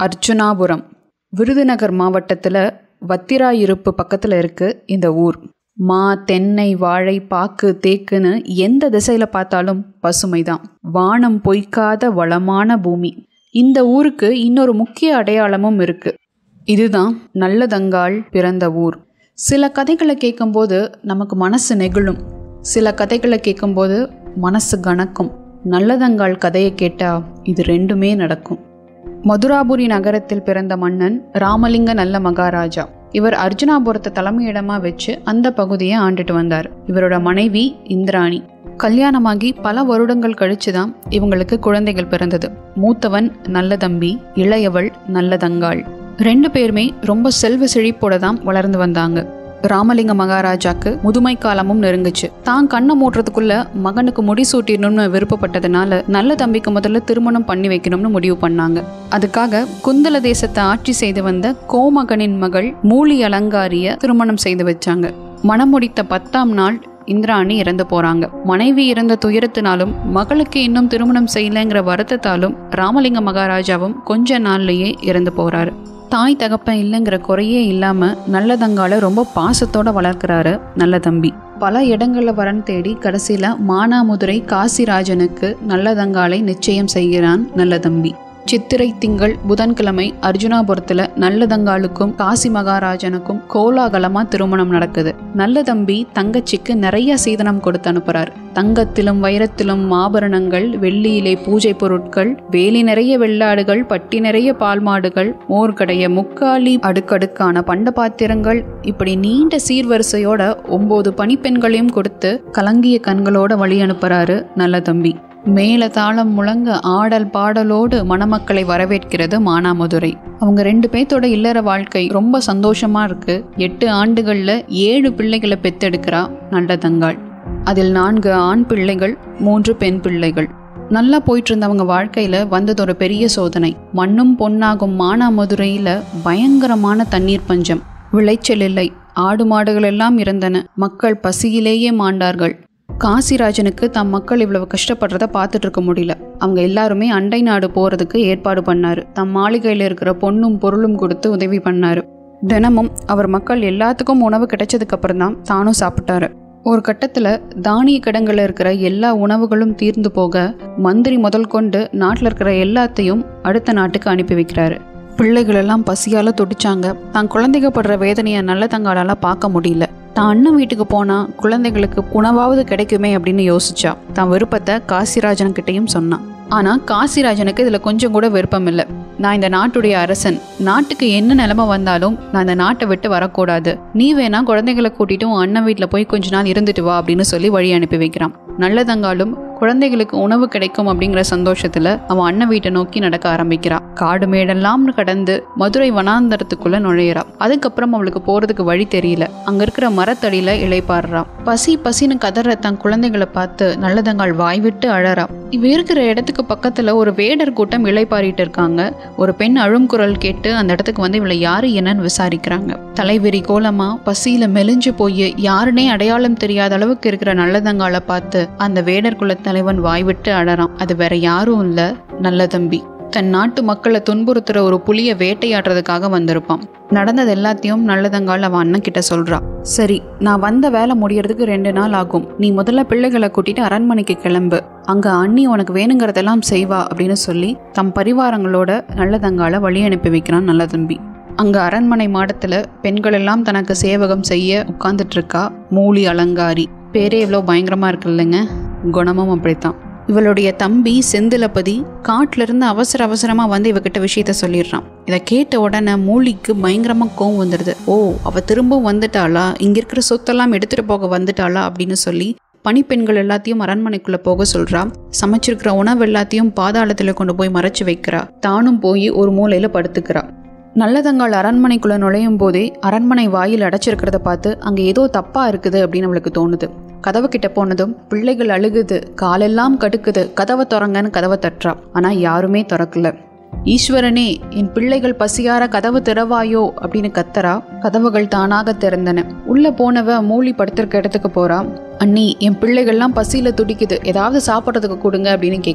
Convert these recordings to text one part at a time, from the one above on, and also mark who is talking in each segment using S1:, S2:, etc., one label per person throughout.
S1: அர்ஜுனாபுரம் விருதுநகர் மாவட்டத்தில் வத்திராயிருப்பு பக்கத்தில் இருக்குது இந்த ஊர். மா, தென்னை, வாழை, பாக்கு, தேக்குன்னு எந்த திசையில் பார்த்தாலும் பசுமை தான். வானம் பொய்க்காத வளமான பூமி. இந்த ஊருக்கு இன்னொரு முக்கிய அடையாளமும் இருக்குது. இதுதான் நல்லதங்காள் பிறந்த ஊர். சில கதைகளை கேட்கும்போது நமக்கு மனசு நெகிழும், சில கதைகளை கேட்கும்போது மனசு கணக்கும். நல்லதங்காள் கதையை கேட்டால் இது ரெண்டுமே நடக்கும். மதுராபுரி நகரத்தில் பிறந்த மன்னன் ராமலிங்க நல்ல மகாராஜா. இவர் அர்ஜுனாபுரத்தை தலைமையிடமாக வச்சு அந்த பகுதியை ஆண்டுட்டு வந்தார். இவரோட மனைவி இந்திராணி. கல்யாணமாகி பல வருடங்கள் கழிச்சு தான் இவங்களுக்கு குழந்தைகள் பிறந்தது. மூத்தவன் நல்லதம்பி, இளையவள் நல்லதங்காள். 2 பேருமே ரொம்ப செல்வ செழிப்போட தான் வளர்ந்து வந்தாங்க. ராமலிங்க மகாராஜாக்கு முதுமை காலமும் நெருங்குச்சு. தான் கண்ணை மூட்டுறதுக்குள்ள மகனுக்கு முடிசூட்டிடணும்னு விருப்பப்பட்டதுனால நல்ல தம்பிக்கு முதல்ல திருமணம் பண்ணி வைக்கணும்னு முடிவு பண்ணாங்க. அதுக்காக குந்தல தேசத்தை ஆட்சி செய்து வந்த கோமகனின் மகள் மூலி அலங்காரிய திருமணம் செய்து வச்சாங்க. மணம் முடித்த 10ஆம் நாள் இந்திராணி இறந்து போறாங்க. மனைவி இறந்த துயரத்தினாலும் மகளுக்கு இன்னும் திருமணம் செய்யலைங்கிற வருத்தத்தாலும் ராமலிங்க மகாராஜாவும் கொஞ்ச நாள்லயே இறந்து போறாரு. தாய் தகப்பன் இல்லைங்கிற குறையே இல்லாம நல்லதங்கால ரொம்ப பாசத்தோட வளர்க்கிறாரு நல்லதம்பி. பல இடங்கள்ல வரன் தேடி கடைசியில மானாமதுரை காசிராஜனுக்கு நல்லதங்காலை நிச்சயம் செய்கிறான் நல்லதம்பி. சித்திரை திங்கள் புதன்கிழமை அர்ஜுனாபுரத்துல நல்லதங்காளுக்கும் காசி மகாராஜனுக்கும் கோலாகலமா திருமணம் நடக்குது. நல்லதம்பி தங்கச்சிக்கு நிறைய சீதனம் கொடுத்து அனுப்புறார். தங்கத்திலும் வைரத்திலும் ஆபரணங்கள், வெள்ளியிலே பூஜை பொருட்கள், வேலி நிறைய வெள்ளாடுகள், பட்டி நிறைய பால் மாடுகள், மோர்கடைய முக்காலி அடுக்கடுக்கான பண்ட பாத்திரங்கள், இப்படி நீண்ட சீர்வரிசையோட 9 பணிப்பெண்களையும் கொடுத்து கலங்கிய கண்களோட வழி அனுப்புறாரு நல்லதம்பி. மேல தாளம் முழங்க ஆடல் பாடலோடு மணமக்களை வரவேற்கிறது மானாமதுரை. அவங்க 2 பேர்த்தோட இல்லற வாழ்க்கை ரொம்ப சந்தோஷமா இருக்கு. 8 ஆண்டுகள்ல 7 பிள்ளைகளை பெத்தெடுக்கிறா நல்லதங்காள். அதில் 4 ஆண் பிள்ளைகள், 3 பெண் பிள்ளைகள். நல்லா போயிட்டு இருந்தவங்க வாழ்க்கையில வந்தது ஒரு பெரிய சோதனை. மண்ணும் பொன்னாகும் மானாமதுரையில பயங்கரமான தண்ணீர் பஞ்சம். விளைச்சல் இல்லை. ஆடு மாடுகள் எல்லாம் இறந்தன. மக்கள் பசியிலேயே மாண்டார்கள். காசிராஜனுக்கு தம் மக்கள் இவ்வளவு கஷ்டப்படுறத பார்த்துட்டு இருக்க முடியல. அவங்க எல்லாருமே அண்டை நாடு போறதுக்கு ஏற்பாடு பண்ணாரு. தம் மாளிகையில இருக்கிற பொண்ணும் பொருளும் கொடுத்து உதவி பண்ணாரு. தினமும் அவர் மக்கள் எல்லாத்துக்கும் உணவு கிடைச்சதுக்கு அப்புறம் தான் தானும் சாப்பிட்டாரு. ஒரு கட்டத்துல தானிய கிடங்குல இருக்கிற எல்லா உணவுகளும் தீர்ந்து போக மந்திரி முதல் கொண்டு நாட்டில் இருக்கிற எல்லாத்தையும் அடுத்த நாட்டுக்கு அனுப்பி வைக்கிறாரு. பிள்ளைகள் எல்லாம் பசியால துடிச்சாங்க. தான் குழந்தைங்க படுற வேதனையை நல்லதங்காளால பார்க்க முடியல. தான் அண்ணன் வீட்டுக்கு போனா குழந்தைகளுக்கு உணவாவது கிடைக்குமே அப்படின்னு யோசிச்சா. தான் விருப்பத்தை காசிராஜன்கிட்டையும் சொன்னான். ஆனா காசிராஜனுக்கு இதுல கொஞ்சம் கூட விருப்பம் இல்லை. நான் இந்த நாட்டுடைய அரசன், நாட்டுக்கு என்ன நிலைமை வந்தாலும் நான் இந்த நாட்டை விட்டு வரக்கூடாது. நீ வேணா குழந்தைகளை கூட்டிட்டு உன் அண்ணன் வீட்டுல போய் கொஞ்ச நாள் இருந்துட்டு வா அப்படின்னு சொல்லி வழி அனுப்பி வைக்கிறான். நல்லதங்காலும் குழந்தைகளுக்கு உணவு கிடைக்கும் அப்படிங்கிற சந்தோஷத்துல அவன் அண்ணன் வீட்டை நோக்கி நடக்க ஆரம்பிக்கிறா. காடு மேடெல்லாம் கடந்து மதுரை வனாந்தரத்துக்குள்ள நுழையிறா. அதுக்கப்புறம் அவளுக்கு போறதுக்கு வழி தெரியல. அங்க இருக்கிற மரத்தடியில இளைப்பாடுறா. பசி பசின்னு கதற தன் குழந்தைகளை பார்த்து நல்லதங்காள் வாய் விட்டு அழறா. இவ இருக்கிற இடத்துக்கு பக்கத்துல ஒரு வேடர் கூட்டம் இளைப்பாறிட்டு இருக்காங்க. ஒரு பெண் அழும் குரல் கேட்டு அந்த இடத்துக்கு வந்து இவளை யாரு என்னன்னு விசாரிக்கிறாங்க. தலைவெறி கோலமா பசியில மெலிஞ்சு போய் யாருனே அடையாளம் தெரியாத அளவுக்கு இருக்கிற நல்லதங்காளை பார்த்து அந்த வேடர் குல தலைவன் வாய்விட்டு அழறான். அது வேற யாரும் இல்ல, நல்லதம்பி. தன் நாட்டு மக்களை துன்புறுத்துற ஒரு புலிய வேட்டையாடுறதுக்காக வந்திருப்பான். நடந்தது எல்லாத்தையும் நல்லதங்காள் அவன் அண்ணன் கிட்ட சொல்றா. சரி, நான் வந்த வேலை முடியறதுக்கு 2 நாள் ஆகும். நீ முதல்ல பிள்ளைகளை கூட்டிட்டு அரண்மனைக்கு கிளம்பு. அங்க அண்ணி உனக்கு வேணுங்கிறதெல்லாம் செய்வா அப்படின்னு சொல்லி தம் பரிவாரங்களோட நல்லதங்காளை வழி அனுப்பி வைக்கிறான் நல்லதம்பி. அங்க அரண்மனை மாடத்துல பெண்கள் எல்லாம் தனக்கு சேவகம் செய்ய உட்கார்ந்துட்டு இருக்கா மூலி அலங்காரி. பேரே எவ்வளோ பயங்கரமா இருக்கு இல்லைங்க. குணமும் அப்படித்தான். இவளுடைய தம்பி செந்திலபதி காட்டுல இருந்து அவசரமா வந்து இவகிட்ட விஷயத்த சொல்லிடுறான். இதை கேட்ட உடனே மூலிக்கு பயங்கரமா கோவம் வந்துடுது. ஓ, அவ திரும்பவும் வந்துட்டாளா, இங்க இருக்கிற சொத்தெல்லாம் எடுத்துட்டு போக வந்துட்டாளா அப்படின்னு சொல்லி பணிப்பெண்கள் எல்லாத்தையும் அரண்மனைக்குள்ள போக சொல்றா. சமைச்சிருக்கிற உணவு எல்லாத்தையும் பாதாளத்துல கொண்டு போய் மறைச்சு வைக்கிறா. தானும் போய் ஒரு மூலையில படுத்துக்கிறா. நல்லதங்காள் அரண்மனைக்குள்ள நுழையும் போதே அரண்மனை வாயில் அடைச்சிருக்கிறத பார்த்து அங்க ஏதோ தப்பா இருக்குது அப்படின்னு அவளுக்கு தோணுது. கதவு கிட்ட போனதும் பிள்ளைகள் அழுகுது, காலெல்லாம் கடுக்குது, கதவை திறங்கன்னு கதவை தட்டுறா. ஆனா யாருமே திறக்கல. ஈஸ்வரனே, என் பிள்ளைகள் பசியார கதவு திறவாயோ அப்படின்னு கத்தரா. கதவுகள் தானாக திறந்தன. உள்ள போனவ மூலி படுத்திருக்க இடத்துக்கு போறா. அண்ணி, என் பிள்ளைகள்லாம் பசியில துடிக்குது, ஏதாவது சாப்பிட்றதுக்கு கொடுங்க அப்படின்னு கேட்குறா.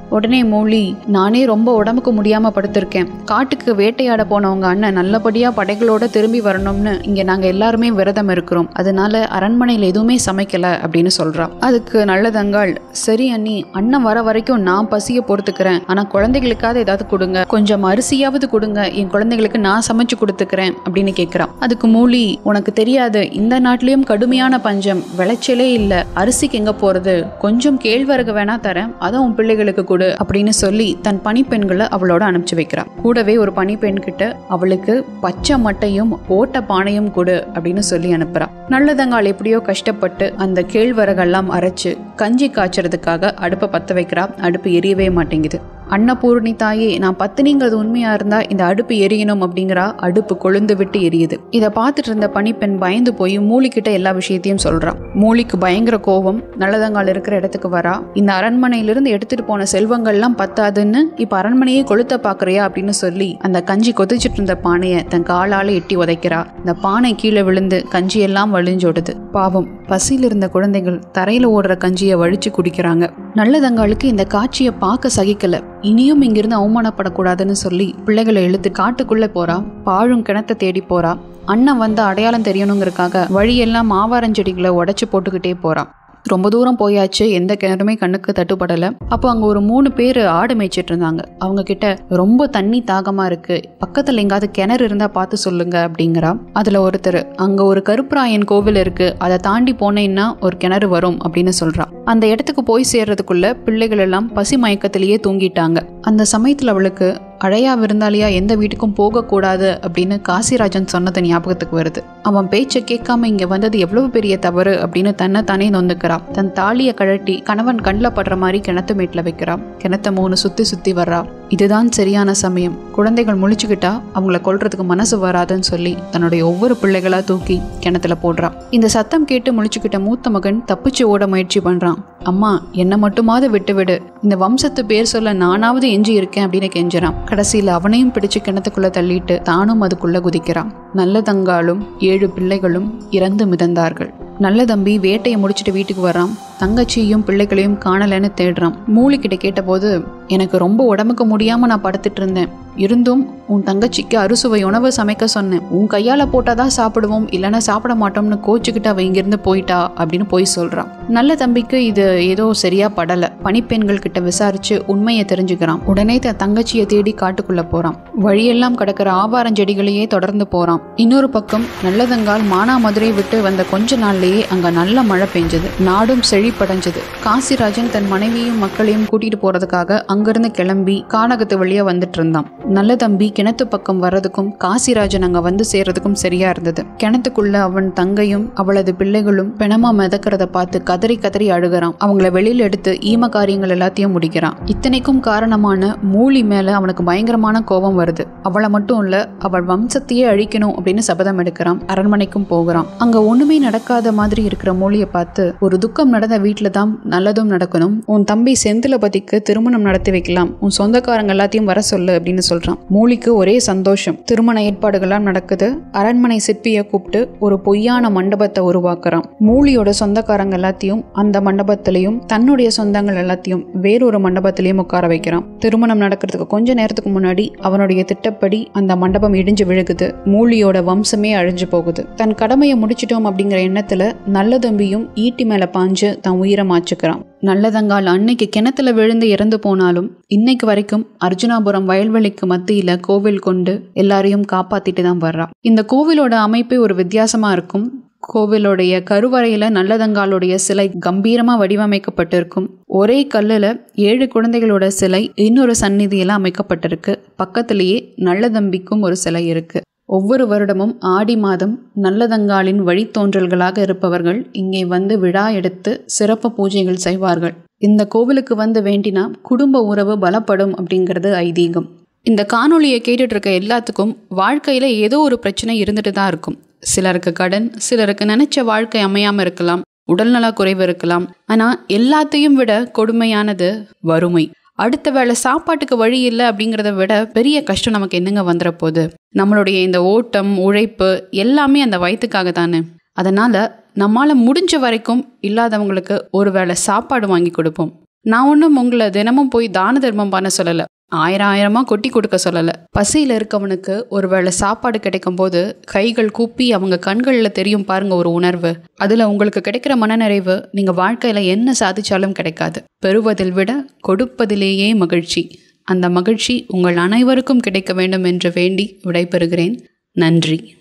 S1: உடனே மூலி, நானே ரொம்ப உடம்புக்கு முடியாம படுத்திருக்கேன். காட்டுக்கு வேட்டையாட போனவங்க அண்ணன் நல்லபடியா படைகளோட திரும்பி வரணும்னு இங்க நாங்க எல்லாருமே விரதம் இருக்கிறோம். அதனால அரண்மனையில எதுவுமே சமைக்கல அப்படின்னு சொல்றா. அதுக்கு நல்லதங்காள், சரி அண்ணி, அண்ணன் வர வரைக்கும் நான் பசிய பொறுத்துக்கிறேன். ஆனா குழந்தைகளுக்காவது ஏதாவது கொடுங்க, கொஞ்சம் அரிசியாவது கொடுங்க, என் குழந்தைகளுக்கு நான் சமைச்சு கொடுத்துக்கிறேன் அப்படின்னு கேட்கிறான். அதுக்கு மூலி, உனக்கு தெரியாது, இந்த நாட்டிலயும் கடுமையான பஞ்சம், விளைச்சலே இல்ல, அரிசிக்கு எங்க போறது, கொஞ்சம் கேழ்வரகு வேணா தரேன், அதை உன் பிள்ளைகளுக்கு கொடு அப்படின்னு சொல்லி தன் பணிப்பெண்களை அவளோட அனுப்பிச்சு வைக்கிறான். கூடவே ஒரு பணிப்பெண் கிட்ட அவளுக்கு பச்சை மட்டையும் ஓட்ட பானையும் கொடு அப்படின்னு சொல்லி அனுப்புறான். நல்லதங்காள் எப்படியோ கஷ்டப்பட்டு அந்த கேழ்வரகெல்லாம் அரைச்சு கஞ்சி காய்ச்சறதுக்காக அடுப்பை பத்த வைக்கிறா. அடுப்பு எரியவே மாட்டேங்குது. அன்னபூர்ணி தாயே, நான் பத்தினிங்கிறது உண்மையா இருந்தா இந்த அடுப்பு எரியணும் அப்படிங்கிறா. அடுப்பு கொழுந்து விட்டு எரியுது. இதை பார்த்துட்டு இருந்த பணிப்பெண் பயந்து போய் மூலிக்கிட்ட எல்லா விஷயத்தையும் சொல்றான். மூலிக்கு பயங்கர கோபம். நல்லதங்கால் இருக்கிற இடத்துக்கு வரா. இந்த அரண்மனையிலிருந்து எடுத்துட்டு போன செல்வங்கள்லாம் பத்தாதுன்னு இப்ப அரண்மனையே கொளுத்த பாக்குறியா அப்படின்னு சொல்லி அந்த கஞ்சி கொதிச்சுட்டு இருந்த பானையை தன் காலால எட்டி உதைக்கிறா. இந்த பானை கீழே விழுந்து கஞ்சி எல்லாம் வழிஞ்சோடுது. பாவம், பசியில் இருந்த குழந்தைகள் தரையில ஓடுற கஞ்சியை வழிச்சு குடிக்கிறாங்க. நல்லதங்காளுக்கு இந்த காட்சியை பார்க்க சகிக்கல. இனியும் இங்கிருந்து அவமானப்படக்கூடாதுன்னு சொல்லி பிள்ளைகளை இழுத்து காட்டுக்குள்ள போறா. பாழும் கிணத்தை தேடி போறா. அண்ணன் வந்து அடையாளம் தெரியணுங்கிறதுக்காக வழியெல்லாம் ஆவாரஞ்செடிகளை உடைச்சு போட்டுக்கிட்டே போறான். ரொம்ப தூரம் போயாச்சு, எந்த கிணறுமே கண்ணுக்கு தட்டுப்படலை. அப்போ அங்கே ஒரு 3 பேர் ஆடு மேய்ச்சிட்டு இருந்தாங்க. அவங்க கிட்ட ரொம்ப தண்ணி தாகமா இருக்கு, பக்கத்தில் எங்காவது கிணறு இருந்தா பார்த்து சொல்லுங்க அப்படிங்கிறா. அதுல ஒருத்தர், அங்க ஒரு கருப்பராயன் கோவில் இருக்கு, அதை தாண்டி போனேன்னா ஒரு கிணறு வரும் அப்படின்னு சொல்றா. அந்த இடத்துக்கு போய் சேர்றதுக்குள்ள பிள்ளைகள் எல்லாம் பசி மயக்கத்திலேயே தூங்கிட்டாங்க. அந்த சமயத்துல அவளுக்கு அழையா விருந்தாளியா எந்த வீட்டுக்கும் போகக்கூடாது அப்படின்னு காசிராஜன் சொன்னது ஞாபகத்துக்கு வருது. அவன் பேச்சை கேட்காம இங்க வந்தது எவ்வளவு பெரிய தவறு அப்படின்னு தன்னை தானே நொந்துக்கிறான். தன் தாலியை கழட்டி கணவன் கண்ணில் படுற மாதிரி கிணத்து மேட்டில் வைக்கிறான். கிணத்த 3 சுத்தி சுத்தி வர்றா. இதுதான் சரியான சமயம், குழந்தைகள் முழிச்சுக்கிட்டா அவங்கள கொல்றதுக்கு மனசு வராதுன்னு சொல்லி தன்னுடைய ஒவ்வொரு பிள்ளைகளா தூக்கி கிணத்துல போடுறான். இந்த சத்தம் கேட்டு முழிச்சுக்கிட்ட மூத்த மகன் தப்பிச்சு ஓட முயற்சி பண்றான். அம்மா, என்ன மட்டுமாவது விட்டு விடு, இந்த வம்சத்து பேர் சொல்ல நானாவது எஞ்சி இருக்கேன் அப்படின்னு கெஞ்சுறான். கடைசியில் அவனையும் பிடிச்சு கிணத்துக்குள்ள தள்ளிட்டு தானும் அதுக்குள்ள குதிக்கிறான். நல்லதங்காலும் 7 பிள்ளைகளும் இறந்து மிதந்தார்கள். நல்ல தம்பி வேட்டையை முடிச்சுட்டு வீட்டுக்கு வரான். தங்கச்சியும் பிள்ளைகளையும் காணலன்னு தேடுறான். மூலிக்கிட்ட கேட்டபோது, எனக்கு ரொம்ப உடம்புக்கு முடியாம நான் படுத்துட்டு இருந்தேன், இருந்தும் உன் தங்கச்சிக்கு அறுசுவை உணவு சமைக்க சொன்னேன், உன் கையால போட்டாதான் சாப்பிடுவோம், இல்லைன்னா சாப்பிட மாட்டோம்னு கோச்சுக்கிட்டு அவ இங்கிருந்து போயிட்டா அப்படின்னு போய் சொல்றான். நல்ல தம்பிக்கு இது ஏதோ சரியா படல. பணிப்பெண்கள் கிட்ட விசாரிச்சு உண்மையை தெரிஞ்சுக்கிறான். உடனே தன் தங்கச்சியை தேடி காட்டுக்குள்ள போறான். வழியெல்லாம் கிடக்கிற ஆவாரஞ்செடிகளையே தொடர்ந்து போறான். இன்னொரு பக்கம் நல்லதங்கால் மானாமதுரை விட்டு வந்த கொஞ்ச நாள்லயே அங்க நல்ல மழை பெஞ்சது. நாடும் செழிப்படைஞ்சது. காசிராஜன் தன் மனைவியும் மக்களையும் கூட்டிட்டு போறதுக்காக அங்கிருந்து கிளம்பி கானகத்து வழியா வந்துட்டு இருந்தான். நல்ல தம்பி கிணத்து பக்கம் வர்றதுக்கும் காசிராஜன் அங்க வந்து சேர்றதுக்கும் சரியா இருந்தது. கிணத்துக்குள்ள அவன் தங்கையும் அவளது பிள்ளைகளும் பிணமா மிதக்கிறத பார்த்து கதறி கதறி அழுகிறான். அவங்கள வெளியில எடுத்து ஈம காரியங்கள் எல்லாத்தையும் முடிக்கிறான். இத்தனைக்கும் காரணமான மூலி மேல அவனுக்கு பயங்கரமான கோபம் வருது. அவளை மட்டும் இல்ல, அவள் வம்சத்தையே அழிக்கணும் அப்படின்னு சபதம் எடுக்கிறான். அரண்மனைக்கும் போகிறான். அங்க ஒண்ணுமே நடக்காத மாதிரி இருக்கிற மூலியை பார்த்து, ஒரு துக்கம் நடந்த வீட்டுல தான் நல்லதும் நடக்கணும், உன் தம்பி செந்திலபதிக்கு திருமணம் நடத்தி வைக்கலாம், உன் சொந்தக்காரங்க எல்லாத்தையும் வர சொல்லு அப்படின்னு சொல்றான். மூலிக்கு ஒரே சந்தோஷம். திருமண ஏற்பாடுகள்லாம் நடக்குது. அரண்மனை சிற்பியை கூப்பிட்டு ஒரு பொய்யான மண்டபத்தை உருவாக்குறான். மூலியோட சொந்தக்காரங்க எல்லாத்தையும் அந்த மண்டபத்திலையும் தன்னுடைய சொந்தங்கள் எல்லாத்தையும் வேறொரு மண்டபத்திலையும் உட்கார வைக்கிறான். திருமணம் நடக்கிறதுக்கு கொஞ்ச நேரத்துக்கு முன்னாடி அவனுடைய திட்டப்படி அந்த மண்டபம் இடிஞ்சு விழுகுது. மூலியோட வம்சமே அழிஞ்சு போகுது. தன் கடமையை முடிச்சிட்டோம் அப்படிங்கிற எண்ணத்துல நல்லதம்பியும் ஈட்டி மேல பாஞ்சு தன் உயிரை மாச்சுக்கிறான். நல்லதங்கால் அன்னைக்கு கிணத்துல விழுந்து இறந்து போனாலும் இன்னைக்கு வரைக்கும் அர்ஜுனாபுரம் வயல்வெளிக்கு மத்தியில கோவில் கொண்டு எல்லாரையும் காப்பாத்திட்டு தான் வர்றா. இந்த கோவிலோட அமைப்பே ஒரு வித்தியாசமா இருக்கும். கோவிலுடைய கருவறையில நல்லதங்காலுடைய சிலை கம்பீரமா வடிவமைக்கப்பட்டிருக்கும். ஒரே கல்லுல 7 குழந்தைகளோட சிலை இன்னொரு சந்நிதியில அமைக்கப்பட்டிருக்கு. பக்கத்திலேயே நல்லதம்பிக்கும் ஒரு சிலை இருக்கு. ஒவ்வொரு வருடமும் ஆடி மாதம் நல்லதங்காலின் வழித்தோன்றல்களாக இருப்பவர்கள் இங்கே வந்து விழா எடுத்து சிறப்பு பூஜைகள் செய்வார்கள். இந்த கோவிலுக்கு வந்து வேண்டினா குடும்ப உறவு பலப்படும் அப்படிங்கிறது ஐதீகம். இந்த காணொலியை கேட்டுட்டு இருக்க எல்லாத்துக்கும் வாழ்க்கையில ஏதோ ஒரு பிரச்சனை இருந்துட்டு தான் இருக்கும். சிலருக்கு கடன், சிலருக்கு நினைச்ச வாழ்க்கை அமையாம இருக்கலாம், உடல்நல குறைவு இருக்கலாம். ஆனா எல்லாத்தையும் விட கொடுமையானது வறுமை. அடுத்த வேளை சாப்பாட்டுக்கு வழி இல்லை அப்படிங்கிறத விட பெரிய கஷ்டம் நமக்கு என்னங்க வந்துட போகுது? நம்மளுடைய இந்த ஓட்டம், உழைப்பு எல்லாமே அந்த வயிற்றுக்காக தானே. அதனால நம்மால முடிஞ்ச வரைக்கும் இல்லாதவங்களுக்கு ஒரு வேளை சாப்பாடு வாங்கி கொடுப்போம். நான் ஒன்றும் உங்களை தினமும் போய் தான தர்மம் பண்ண சொல்லலை, ஆயிரமாக கொட்டி கொடுக்க சொல்லலை. பசியில் இருக்கவனுக்கு ஒருவேளை சாப்பாடு கிடைக்கும் போது கைகள் கூப்பி அவங்க கண்களில் தெரியும் பாருங்க ஒரு உணர்வு. அதில் உங்களுக்கு கிடைக்கிற மனநிறைவு நீங்கள் வாழ்க்கையில் என்ன சாதிச்சாலும் கிடைக்காது. பெறுவதில் விட கொடுப்பதிலேயே மகிழ்ச்சி. அந்த மகிழ்ச்சி உங்கள் அனைவருக்கும் கிடைக்க வேண்டும் என்று வேண்டி விடைபெறுகிறேன். நன்றி.